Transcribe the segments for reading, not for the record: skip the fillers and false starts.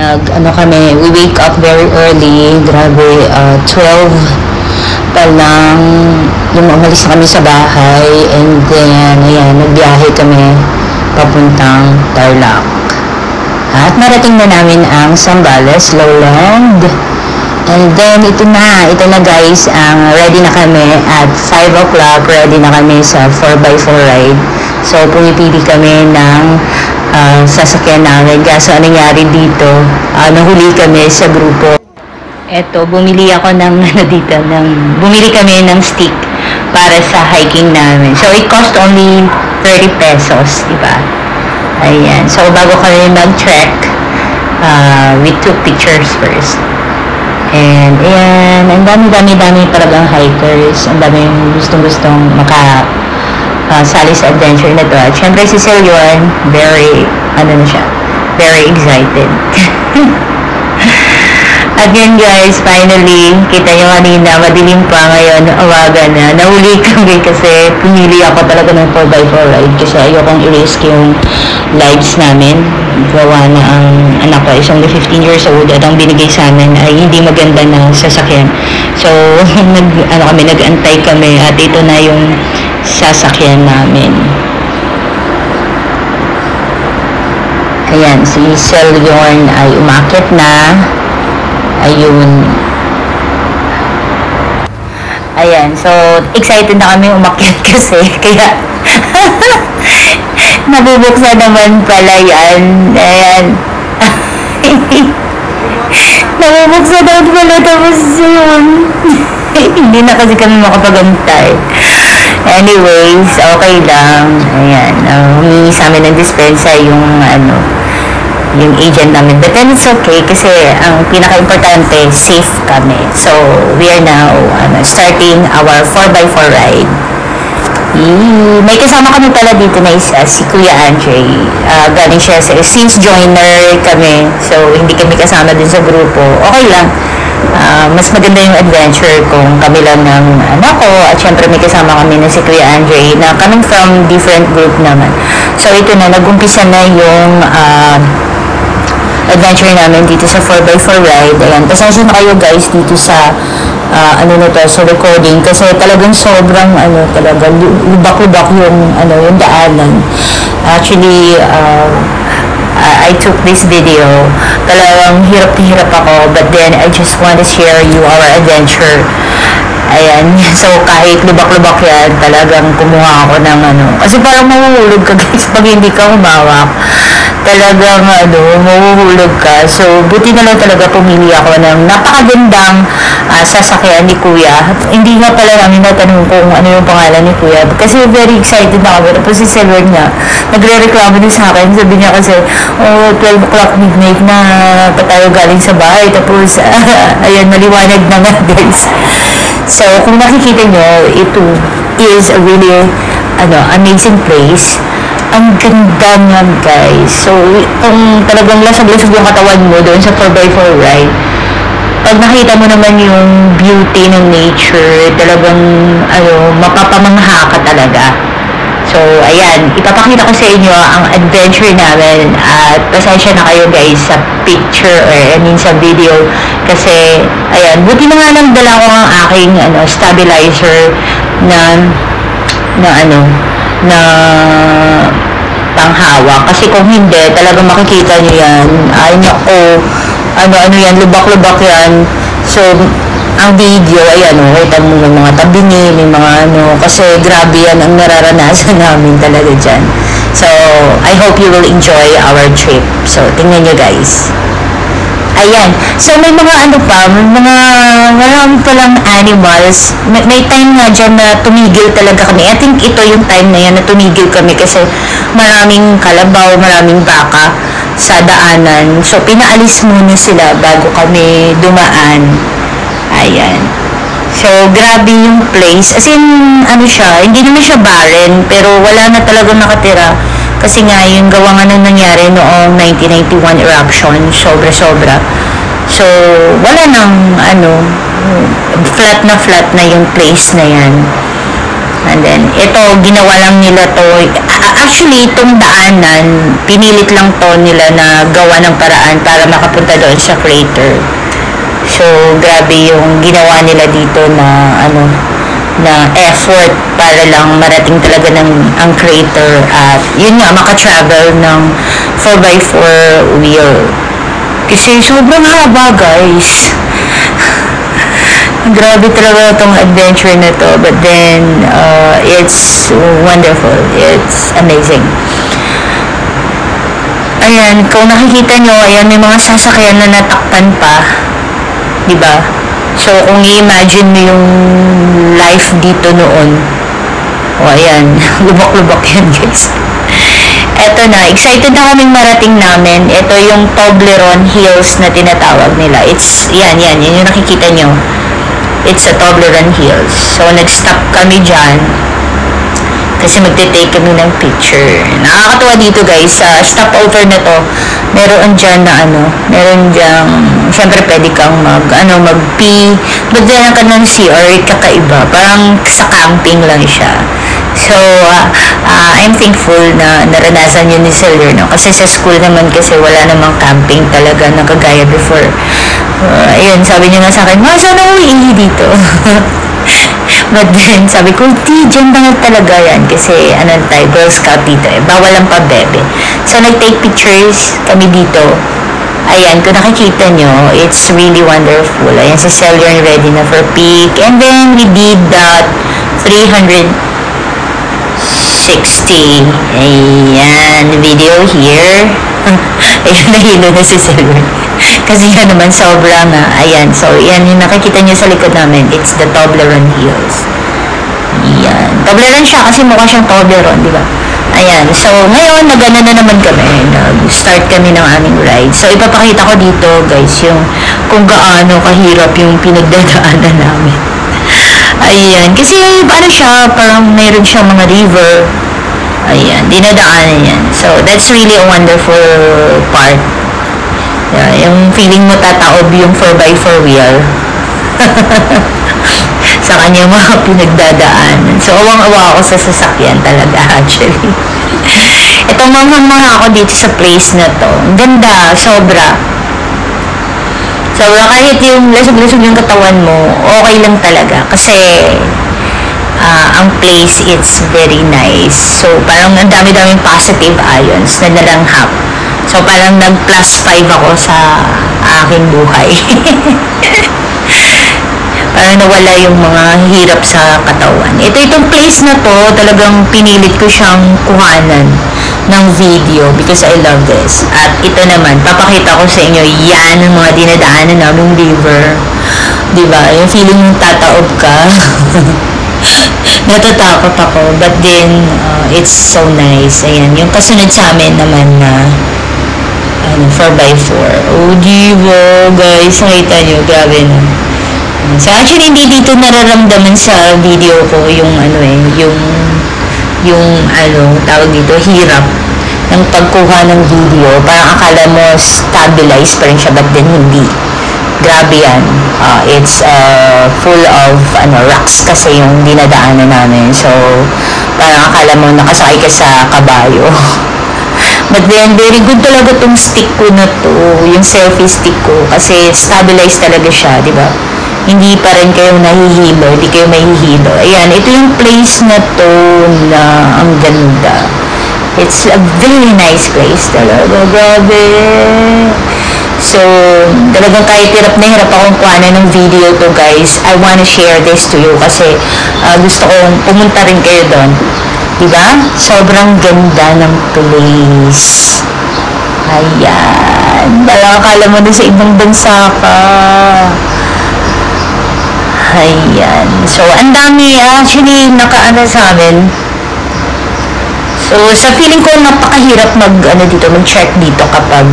Ano kami, we wake up very early, grabe, 12 pa lang yung umalis na kami sa bahay, and then, ayan, nagbiyahe kami papuntang Tarlac. At narating na namin ang Zambales Lowland. And then, ito na guys, ready na kami at 5 o'clock, ready na kami sa 4x4 ride. So, pumipili kami ng sasakyan namin. Kaso, anong nangyari dito, nahuli kami sa grupo. Eto, bumili kami ng stick para sa hiking namin. So, it cost only 30 pesos, diba? Ayan. So, bago kami mag-trek, we took pictures first. And, ayan, ang dami talagang hikers. Ang dami gustong-gustong sali sa adventure na to. At syempre si Sir Yon, very excited. At yun guys, finally, kita nyo kanina, madilim pa ngayon, umaga na. Nahuli kami kasi pumili ako talaga ng 4x4 ride kasi ayokong i-risk yung lives namin. Gawa na ang anak ko is only 15 years old at ang binigay sa amin ay hindi maganda na sasakyan. So, nag-antay kami at ito na yung sasakyan namin. Ayan, si Sir Yon ay umakit na. Ayun. Ayan, so excited na kami umakyat kasi kaya nabubuksan naman pala yan. Ayan. Nabubuksan naman pala tapos yun. Hindi na kasi kami makapagantay. Anyways, okay lang. Ayan, humingi sa amin ng dispensa yung yung agent namin. But then it's okay kasi ang pinaka-importante, safe kami. So, we are now starting our 4x4 ride. May kasama kami pala dito na isa, si Kuya Andre. Galing siya since joiner kami. So, hindi kami kasama din sa grupo. Okay lang. Mas maganda yung adventure kung kami lang ng anak ko. At syempre may kasama kami na si Kuya Andre na coming from different group naman. So, ito na, nag-umpisa na yung adventure namin dito sa 4x4 ride. Ayan, pasensya na kayo guys dito sa sa recording kasi talagang sobrang talaga lubak-lubak yung yung daanan. Actually, I took this video. Talagang hirap na hirap ako, but then I just want to share you our adventure. Ayan, so kahit lubak-lubak yan, talagang kumuha ako ng kasi parang mahuhulog ka guys pag hindi ka humawak. Talagang mahuhulog ka. So, buti na lang talaga pumili ako ng napakagandang sasakyan ni Kuya. Hindi nga pala namin natanong kung ano yung pangalan ni Kuya. Kasi very excited na ako. Tapos si Silver niya, nagre-reklamo din sa akin. Sabi niya kasi, 12 o'clock midnight na pa tayo galing sa bahay. Tapos, ayan, maliwanag na nga guys. So, kung nakikita nyo, ito is a really amazing place. Ang ganda nga guys. So, kung talagang lasag-lasag yung katawan mo doon sa 4x4 ride, pag nakita mo naman yung beauty ng nature, talagang mapapamangha ka talaga. So, ayan, ipapakita ko sa inyo ang adventure namin at pasensya na kayo guys sa picture or sa video kasi, ayan, buti na nga lang dala ko ang aking stabilizer na panghawak kasi kung hindi talagang makikita nyo yan, ay nako, yan, lubak-lubak yan. So, ang video, ayan kita mo yung mga tabingi, may mga kasi grabe yan ang nararanasan namin talaga dyan. So, I hope you will enjoy our trip. So, tingnan nyo guys. Ayan. So, may mga marami palang animals. May time nga dyan na tumigil talaga kami. I think ito yung time na yan na tumigil kami kasi maraming kalabaw, maraming baka sa daanan. So, pinaalis muna sila bago kami dumaan. Ayan. So, grabe yung place. As in, hindi naman siya barren, pero wala na talagang nakatira. Kasi nga, yung gawa nga nang nangyari noong 1991 eruption, sobra-sobra. So, wala nang, flat na yung place na yan. And then, ito, ginawa lang nila to. Actually, itong daanan, pinilit lang to nila na gawa ng paraan para makapunta doon sa crater. So, grabe yung ginawa nila dito na, na effort para lang marating talaga ng ang crater at yun nga, makatravel ng 4x4 wheel. Kasi sobrang haba, guys. Grabe talaga itong adventure na to, but then it's wonderful, it's amazing. Ayan, kung nakikita nyo, ayan, may mga sasakyan na natakpan pa, diba? So kung i-imagine mo yung life dito noon, o ayan, lubak-lubak yan, guys. Eto na, excited na kaming marating namin. Ito yung Toblerone Hills na tinatawag nila. It's, yan yung nakikita nyo. It's a Toblerone Hills. So, nag-stop kami dyan kasi magte-take kami ng picture. Nakakatuwa dito, guys. Sa stopover na to, meron dyan na meron dyan, syempre pwede kang mag-pee, magdala ka ng CR, kakaiba. Parang sa camping lang siya. So, I'm thankful na naranasan yun ni Silver, no? Kasi sa school naman kasi wala namang camping talaga na kagaya before. Ayun, sabi niya nga sa akin, sana uwi dito. But then, sabi ko, dyan ba talaga yan? Kasi, tayo, Girl Scout dito eh. Bawal ang pabebe. So, nag-take pictures kami dito. Ayan, kung nakikita nyo, it's really wonderful. Ayan, si Silver ready na for peak. And then, we did that 360. Ayan, video here. Ayan, nahilo na si Silver. Kasi yan naman, sobrang ayan. So, yan yung nakikita nyo sa likod namin. It's the Toblerone Hills. Ayan. Toblerone siya kasi mukha siyang Toblerone, di ba? Ayan. So, ngayon, nag-ano na naman kami. Nag-start kami ng aming ride. So, ipapakita ko dito, guys, yung kung gaano kahirap yung pinagdadaanan namin. Ayan. Kasi, paano siya? Parang mayroon siyang mga river. Ayan. Dinadaanan yan. So, that's really a wonderful part. Yung feeling mo tataob yung 4x4 wheel sa kanyang mga pinagdadaanan. So, awang-awa ako sa sasakyan talaga, actually. Itong mamang ako dito sa place na to. Ang ganda, sobra. Kahit yung lasog-lasog yung katawan mo, okay lang talaga. Kasi, ang place, it's very nice. So, parang ang dami-daming positive ions na nalanghap. So, parang nag+5 ako sa aking buhay. Parang nawala yung mga hirap sa katawan. Itong place na to, talagang pinilit ko siyang kuhanan ng video because I love this. At ito naman, papakita ko sa inyo, yan ang mga dinadaanan naming river. Diba? Yung feeling yung tataob ka. Natatakot ako. But then, it's so nice. Ayan. Yung kasunod sa amin naman na 4x4. Oh, diba, guys? Nakita nyo, grabe na. So, actually, hindi dito nararamdaman sa video ko yung tawag dito, hirap ng pagkuha ng video. Parang akala mo stabilized pa rin siya, but then hindi. Grabe yan. It's full of rocks kasi yung dinadaanan namin. So, parang akala mo nakasakay ka sa kabayo. But then, very good talaga tong stick ko na to, yung selfie stick ko, kasi stabilized talaga siya, di ba? Hindi pa rin kayo nahihilo, hindi kayo mahihilo. Ayan, ito yung place na to na ang ganda. It's a very nice place talaga, grabe. So, talagang kahit hirap na hirap akong kuhanan ng video to, guys, I wanna share this to you kasi gusto kong pumunta rin kayo doon. Diba? Sobrang ganda ng place. Ayan. Akala mo na sa ibang bansa ka. Ayan. So, ang dami actually nakaano sa amin. So, sa feeling ko napakahirap mag-check dito kapag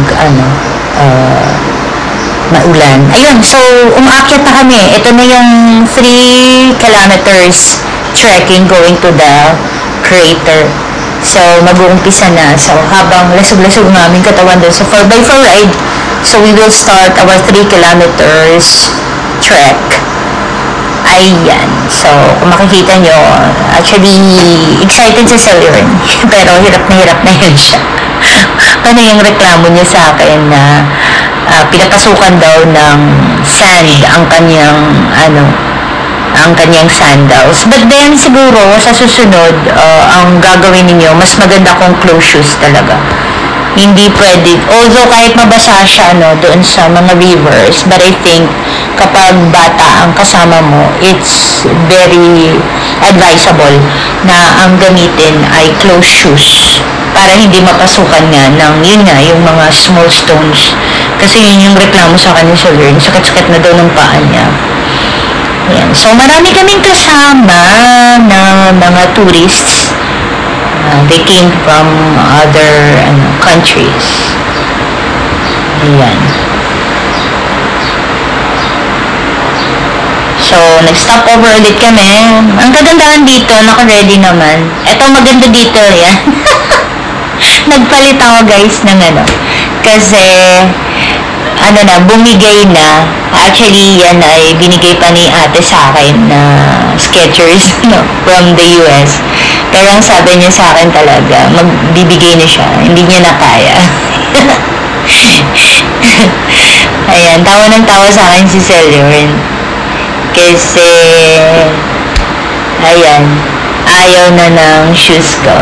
maulan. Ayun. So, umaakyat na kami. Ito na yung 3 kilometers trekking going to the crater. So, mag-uumpisa na. So, habang lasog-lasog namin katawan doon sa 4x4 ride, so we will start our 3 kilometers trek. Ayan. So, kung makikita nyo, actually, excited si Celeron. Pero hirap na yun siya. Ano yung reklamo niya sa akin na pinapasukan daw ng sand ang kanyang sandals. But then, siguro, sa susunod, ang gagawin ninyo, mas maganda kung closed shoes talaga. Hindi pwede, although kahit mabasa siya doon sa mga rivers, but I think kapag bata ang kasama mo, it's very advisable na ang gamitin ay closed shoes para hindi mapasukan nga ng yung mga small stones, kasi yun yung reklamo sa akin ni Sir, sakit-sakit na daw ng paa niya. Ayan. So marami kaming kasama na mga tourists. They came from other countries. Ayan. So, nag-stop over ulit kami. Ang kagandahan dito, naka-ready naman. Ito, maganda dito, yan. Nagpalit ako, guys, ng kasi, bumigay na. Actually, yan ay binigay pa ni ate sa akin na Skechers, from the US. Pero ang sabi niya sa akin talaga, magbibigay na siya. Hindi niya na kaya. Ayan, tawa ng tawa sa akin si Celeron. Kasi, ayan, ayaw na ng shoes ko.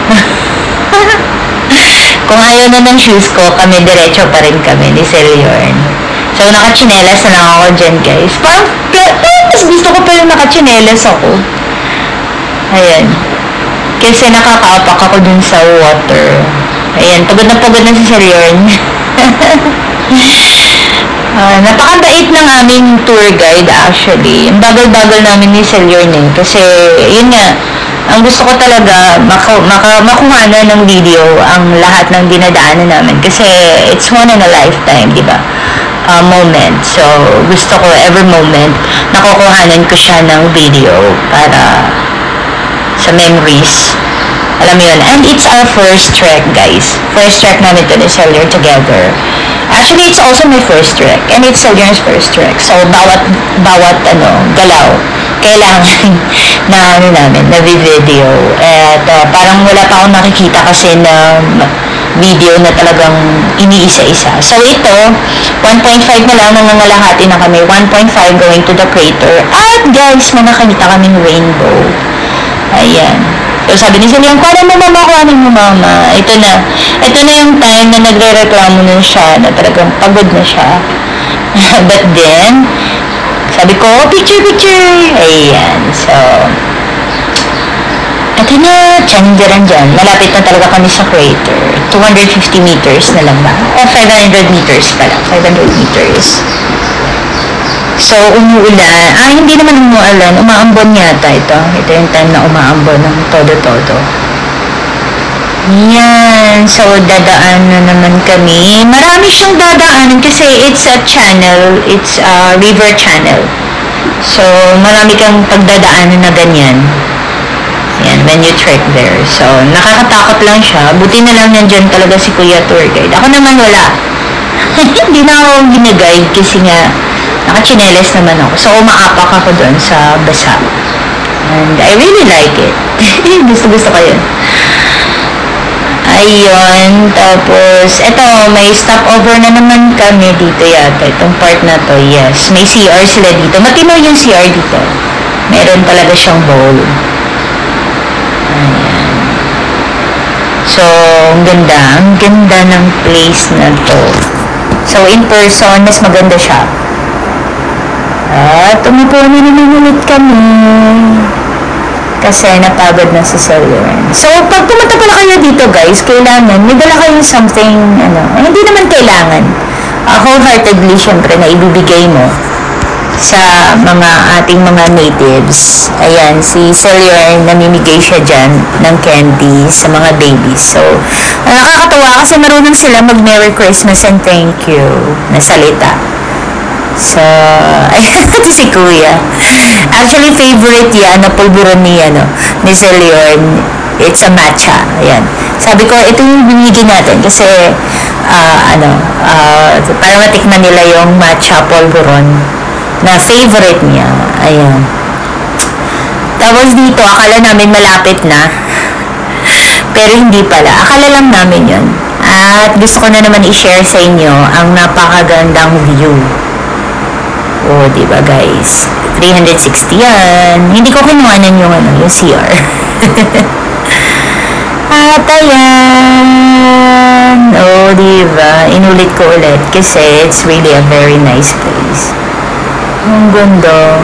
Kung ayaw na ng shoes ko, kami diretso pa rin kami ni Celeron. So, nakachinelas na lang ako dyan, guys. Parang, mas gusto ko pa yung nakachinelas ako. Ayan. Kasi nakakaapak ako dun sa water. Ayan, pagod na si Celeron. Napakabait ng aming tour guide, actually. Ang bagal-bagal namin ni Celeron kasi, yun nga, ang gusto ko talaga makuha na ng video ang lahat ng dinadaanan namin kasi it's one in a lifetime, di ba? Moment. So, gusto ko every moment nakukuhanan ko siya ng video para sa memories. Alam mo yun. And it's our first trek, guys. First trek namin to ni Celeron together. Actually, it's also my first trek. And it's Celeron's first trek. So, bawat galaw, kailangan na video. At parang wala pa akong nakikita kasi na video na talagang iniisa-isa. So, ito, 1.5 na lang, nangangalahati na kami. 1.5 going to the crater. At guys, may nakakita kaming rainbow. Ayan. So, sabi ni Celeron, kuhanin mo mama. Ito na yung time na nagre-reklamo na siya, na talagang pagod na siya. But then, sabi ko, picture! Ayan. So, ito na, tsandiran dyan. Malapit na talaga kami sa crater. 250 meters na lang ba? O 500 meters pala. 500 meters. So, umuulan. Hindi naman umuulan. Umaambon yata ito. Ito yung time na umaambon ng todo-todo. Yan. So, dadaan na naman kami. Marami siyang dadaanan kasi it's a channel. It's a river channel. So, marami kang pagdadaanan na ganyan. Yan, when you trek there. So, nakakatakot lang siya. Buti na lang nandyan talaga si Kuya Tour Guide. Ako naman wala. Hindi na ako ginaguide kasi nga nakachinelas naman ako. So, umaapak ako doon sa basa. And I really like it. Gusto ko yun. Ayun. Tapos, eto, may stopover na naman kami dito yata. Itong part na to, yes. May CR sila dito. Matino yung CR dito. Meron talaga siyang bowl. Ayan. So, ang ganda ng place na to. So, in person, mas maganda siya. At umupo na naman ulit kami. Kasi napagod na si Celeron. So, pag pumunta pala kayo dito, guys, kailangan, may dala kayong something, hindi naman kailangan. Wholeheartedly, syempre, na ibibigay mo sa ating mga natives. Ayan, si Celeron, namimigay siya dyan ng candy sa mga babies. So, nakakatawa kasi marunong sila mag-Merry Christmas and thank you na salita. So, ayan, si Kuya. Actually, favorite yan na pulburon ni Celeron. It's a matcha. Ayan. Sabi ko, ito yung binigyan natin kasi, para matikman nila yung matcha pulburon na favorite niya. Ayan. Tapos dito, akala namin malapit na. Pero hindi pala. Akala lang namin yun. At gusto ko na naman i-share sa inyo ang napakagandang view. O, diba guys? 360 yan. Hindi ko kinuhanan yung CR. At ayan. O, diba? Inulit ko ulit kasi it's really a very nice place. Ang ganda.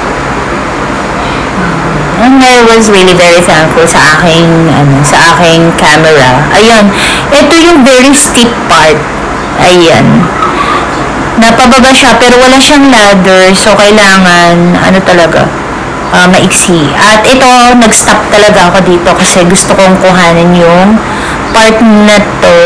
And I was really very thankful sa aking camera. Ayan. Ito yung very steep part. Ayan. Napababa siya pero wala siyang ladder. So, kailangan, maiksi. At ito, nag-stop talaga ako dito kasi gusto kong kuhanan yung part na to.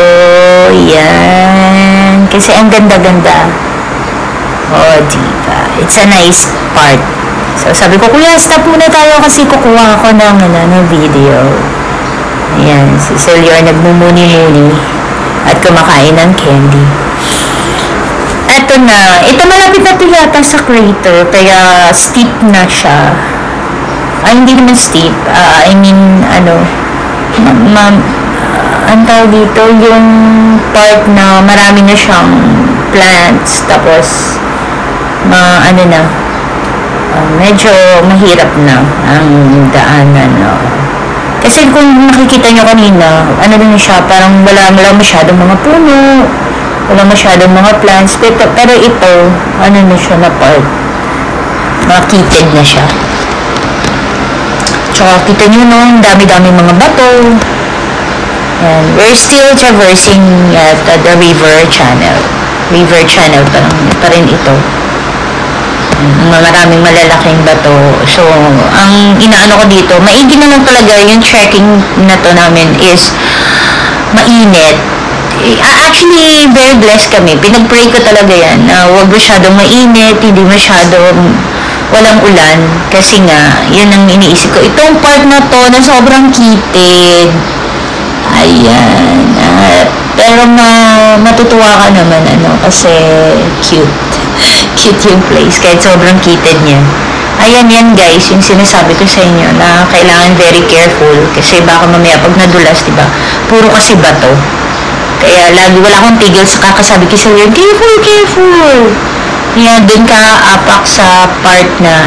Yan. Kasi ang ganda-ganda. Oh, diba? It's a nice part. So, sabi ko, kuya, stop muna tayo kasi kukuha ako ng video. Ayan. Si Celior nagmumuni-muni at kumakain ng candy. Eto na. Ito malapit na ito yata sa crater. Kaya steep na siya. Ay, hindi naman steep. Ang tawag dito, yung part na marami na siyang plants. Tapos, medyo mahirap na ang daanan. Kasi kung nakikita nyo kanina, siya, parang wala masyadong mga puno. Wala masyadong mga plants. Pero ito, na siya na part. Makitid na siya. Tsaka kita nyo ang dami-dami mga bato. And we're still traversing the river channel. River channel pa rin ito. Maraming malalaking bato. So, ang inaano ko dito, maigi naman talaga yung trekking na to namin is mainit. Actually, very blessed kami. Pinag-pray ko talaga yan na huwag masyadong mainit, hindi masyadong walang ulan. Kasi nga, yun ang iniisip ko. Itong part na to na sobrang kitid. Ayan. Pero matutuwa ka naman, kasi cute. Cute yung place. Kahit sobrang kitid niya. Ayan yan guys, yung sinasabi ko sa inyo na kailangan very careful. Kasi baka mamaya pag nadulas, diba? Puro kasi bato. Kaya wala akong tigil sa kakasabi ko sa iyo, careful. Kaya dun ka apak sa part na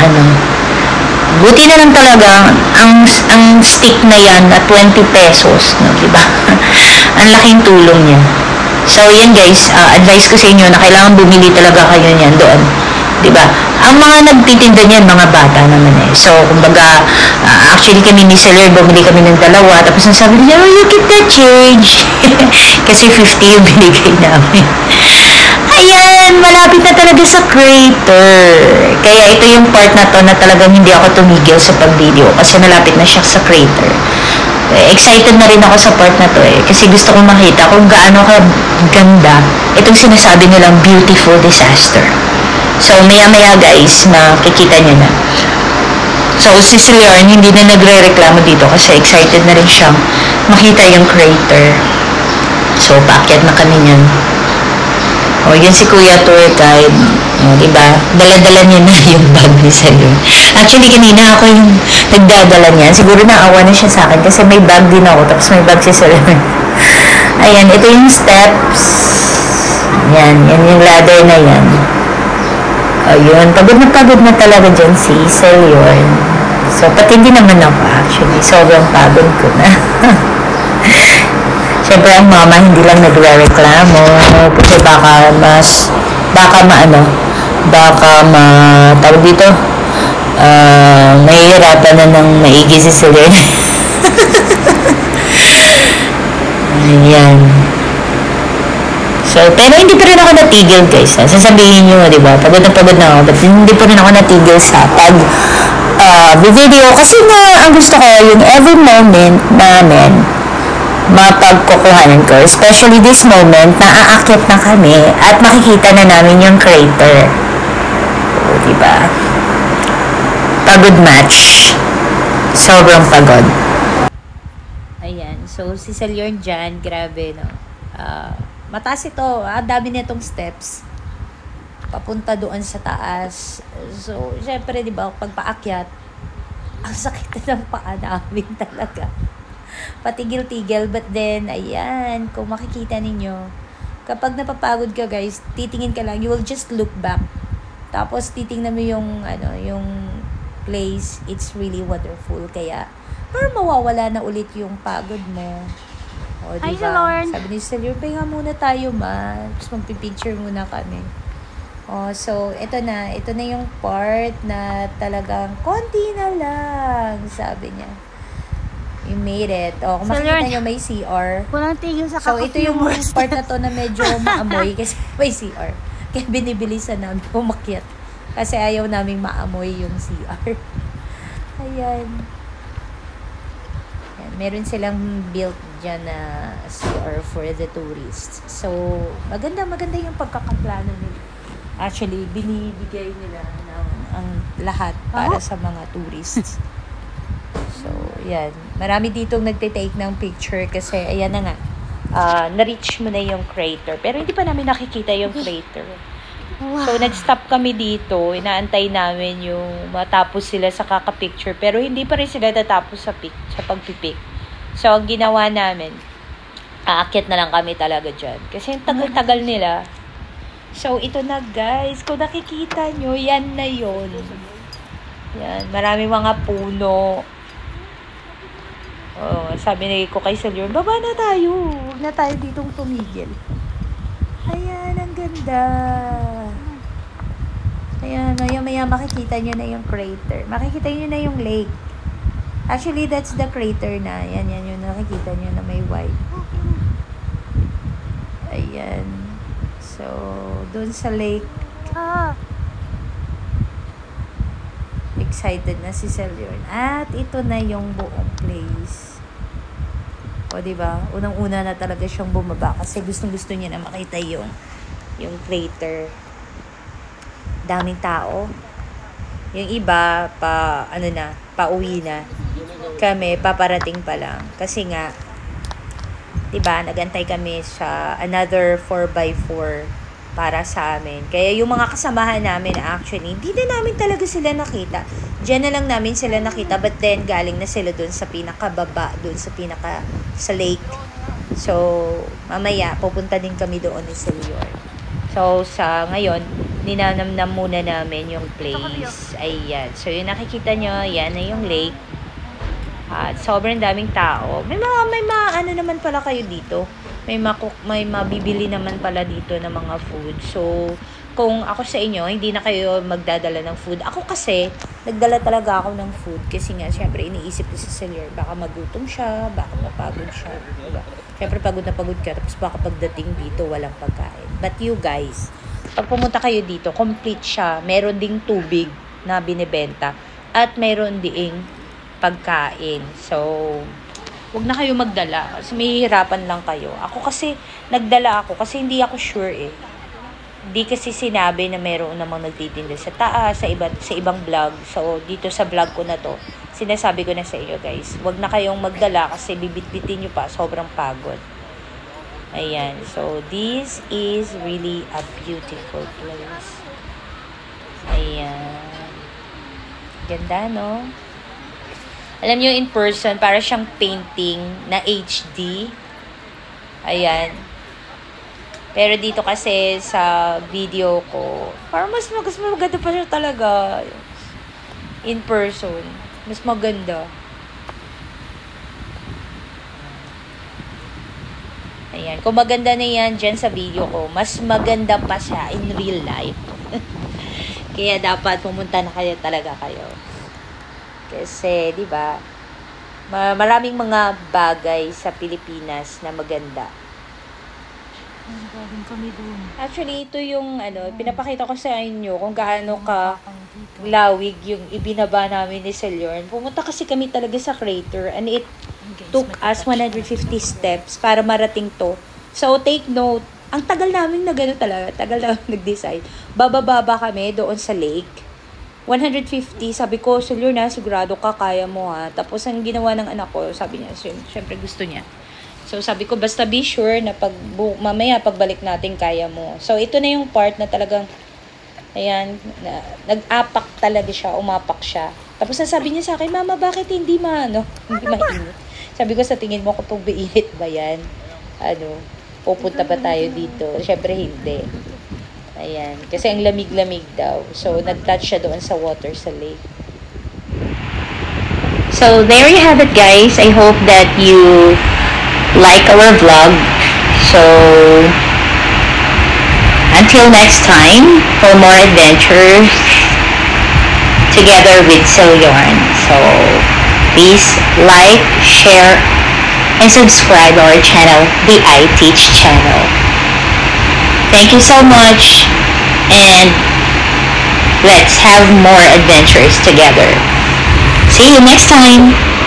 buti na lang talaga ang stick na yan na 20 pesos, no, diba? Ang laking tulong niya. So, yan guys, advice ko sa inyo na kailangan bumili talaga kayo niyan doon. Diba? Ang mga nagtitinda niyan, mga bata naman eh. So, kumbaga, actually kami ni Seller, bumili kami ng dalawa. Tapos sabi niya, oh, you get that change. Kasi 50 yung binigay namin. Ayan, malapit na talaga sa crater. Kaya ito yung part na to na talagang hindi ako tumigil sa pag-video. Kasi malapit na siya sa crater. Excited na rin ako sa part na to eh. Kasi gusto kong makita kung gaano ka ganda itong sinasabi nilang beautiful disaster. So, maya-maya guys, makikita nyo na. So, si Celior, hindi na nagre-reklamo dito kasi excited na rin siyang makita yung crater. So, paakyat na kami niyan. O, yun si Kuya Tour Guide. O, diba? Dala-dala niya na yung bag ni Celior. Actually, kanina ako yung nagdadala niyan. Siguro naawa na siya sa akin kasi may bag din ako. Tapos may bag si Celior. Ayan, ito yung steps. Yan yung ladder na yan. Ayun, pagod na talaga dyan si Celior. So, pati hindi naman ako actually. Sobrang pagod ko na. Siyempre, ang mama hindi lang nagre-reklamo. Kasi tawag dito, mahihirapan na ng maigi si Celior. Ayan. So, pero hindi pa rin ako natigil guys. Sasabihin nyo, diba? Pagod na ako. But hindi pa rin ako natigil sa video. Kasi nga, ang gusto ko, yung every moment namin, mapagkukuhanan ko. Especially this moment, na aakyat na kami at makikita na namin yung crater. O, diba? Pagod match. Sobrang pagod. Ayan. So, si Celior dyan, grabe, no? Mataas ito. Dami nitong steps. papunta doon sa taas. So, syempre, di ba, pag paakyat, ang sakit na ng paa namin talaga. Patigil-tigil, but then, ayan, kung makikita ninyo, kapag napapagod ka guys, titingin ka lang, you will just look back. Tapos, titingnan mo yung, yung place, it's really wonderful. Kaya, parang mawawala na ulit yung pagod mo. O, diba? Sabi ni Celia, pahinga muna tayo, ma. Tapos, magpipicture muna kami. Oh, so, ito na yung part na talagang konti na lang, sabi niya. You made it. Oh, kung makikita nyo may CR. Walang tigil sa So, ito yung part na to na medyo maamoy kasi may CR. Kaya binibilisan namin umakyat. Kasi ayaw naming maamoy yung CR. Ayan. Ayan. Meron silang built dyan na CR for the tourists. So, maganda yung pagkakaplano nila. Actually, binibigay nila ang lahat para sa mga tourists. So, yan. Marami ditong nagtitake ng picture kasi, ayan na nga, na-reach mo na yung crater. Pero hindi pa namin nakikita yung crater. Wow. So, nag-stop kami dito. Inaantay namin yung matapos sila sa kaka-picture. Pero hindi pa rin sila tatapos sa pagpipik. So, ang ginawa namin, aakyat na lang kami talaga dyan. Kasi yung tagal-tagal nila. So, ito na guys. Kung nakikita nyo, yan na yun. Yan. Marami mga puno. Oh, sabi ko kay Celia, baba na tayo. Huwag na tayo ditong tumigil. Ayan, ang ganda. Ayan, maya makikita nyo na yung crater. Makikita nyo na yung lake. Actually, that's the crater na. Yan yung nakikita nyo na may white. Ayan. So, doon sa lake, excited na si Celia. At ito na yung buong place. O, diba? Unang-una na talaga siyang bumaba kasi gustong-gusto niya na makita yung crater. Daming tao. Yung iba, pauwi na. Kami, paparating pa lang. Kasi nga, diba, nagantay kami sa another 4x4 para sa amin. Kaya yung mga kasamahan namin actually, hindi na namin talaga sila nakita. Diyan na lang namin sila nakita, but then galing na sila dun sa pinakababa, dun sa sa lake. So, mamaya, pupunta din kami doon ni Celia. So, sa ngayon, ninanamnam muna namin yung place. Ayan. So, yung nakikita nyo, yan na yung lake. At sobrang daming tao. May ano naman pala kayo dito. May mabibili naman pala dito ng mga food. So, kung ako sa inyo, hindi na kayo magdadala ng food. Ako kasi, nagdala talaga ako ng food. Kasi nga, syempre, iniisip ko si Celia, baka magutom siya, baka mapagod siya. Diba? Syempre, pagod na pagod ka. Tapos baka pagdating dito, walang pagkain. But you guys, pag pumunta kayo dito, complete siya. Meron ding tubig na binibenta. At meron ding pagkain. So, wag na kayo magdala kasi may hirapan lang kayo. Ako kasi, nagdala ako kasi hindi ako sure eh. Hindi kasi sinabi na meron namang nagtitinda sa taas, sa ibang vlog. So, dito sa vlog ko na to, sinasabi ko na sa inyo guys, wag na kayong magdala kasi bibit-bitin nyo pa, sobrang pagod. Ayan. So, this is really a beautiful place. Ayan. Ganda, no? Alam nyo, in person, para siyang painting na HD. Ayan. Pero dito kasi sa video ko, parang mas maganda pa siya talaga. In person. Mas maganda. Ayan. Kung maganda na yan dyan sa video ko, mas maganda pa siya in real life. Kaya dapat pumunta na talaga kayo. Kasi, di ba, maraming mga bagay sa Pilipinas na maganda. Galing kami doon. Actually, ito yung, pinapakita ko sa inyo kung gaano ka lawig yung ibinaba namin ni Celia. Pumunta kasi kami talaga sa crater and it took us 150 steps para marating to. So, take note, ang tagal namin na gano'n talaga, tagal namin nag-decide. Bababa kami doon sa lake. 150, sabi ko, Celia na, sigurado ka, kaya mo ha. Tapos, ang ginawa ng anak ko, sabi niya, syempre gusto niya. So, sabi ko, basta be sure na mamaya pagbalik natin, kaya mo. So, ito na yung part na talagang Ayan, nag-apak talaga siya, umapak siya. Tapos nasabi niya sa akin, Mama, bakit hindi hindi mainit? Sabi ko, sa tingin mo kapag mainit ba yan? Pupunta ba tayo dito? Siyempre hindi. Ayan, kasi ang lamig-lamig daw. So, nag-touch siya doon sa water sa lake. So, there you have it, guys. I hope that you like our vlog. So, until next time, for more adventures together with Silyorn. So, please like, share, and subscribe our channel, the I Teach channel. Thank you so much, and let's have more adventures together. See you next time.